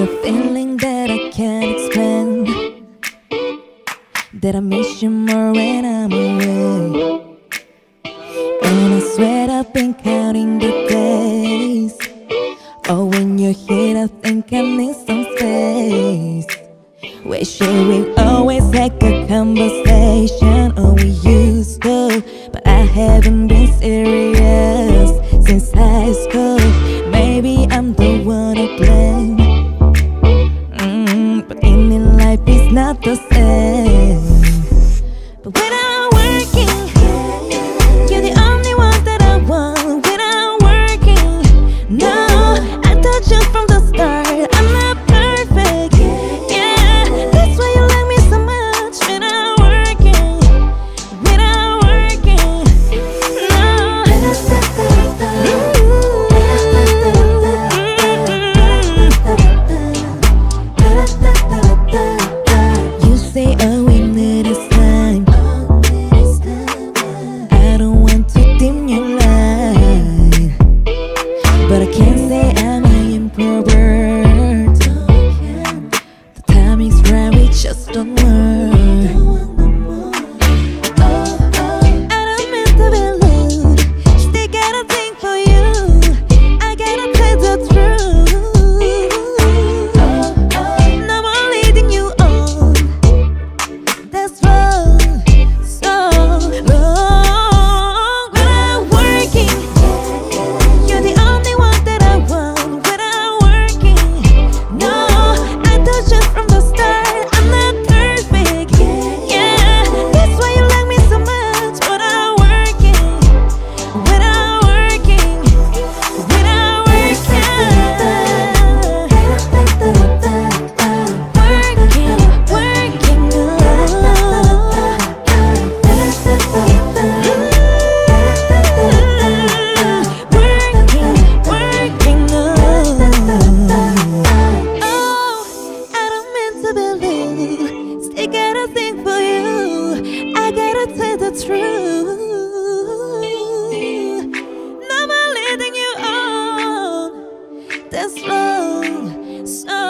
a feeling that I can't explain, that I miss you more when I'm away. And I swear I've been counting the days. Oh, when you're here I think I need some space. Wishing we always had a conversation. Oh, we used to, but I haven't been serious since high school. Maybe I'm the one to blame, but in life it's not the same. But when I'm working, you're the only one that I want. When I'm working, no, I told you from the start I'm not perfect. Yeah, that's why you like me so much. When I'm working, when I'm working, no. You say, oh, we need a time. I don't want to dim your light, but I can't say I'm an introvert. The timing's right, we just don't work. I don't mean to be rude, still got a thing for you. I gotta tell the truth. No more leading you on, that's wrong, so wrong. When I'm working, you're the only one that I want. When I'm working, no, I told you from the start I'm not perfect. Yeah, that's why you like me so much. When I'm working, when I'm working, when I'm working, still got a thing for you. I gotta tell the truth. No more leading you on, that's wrong, so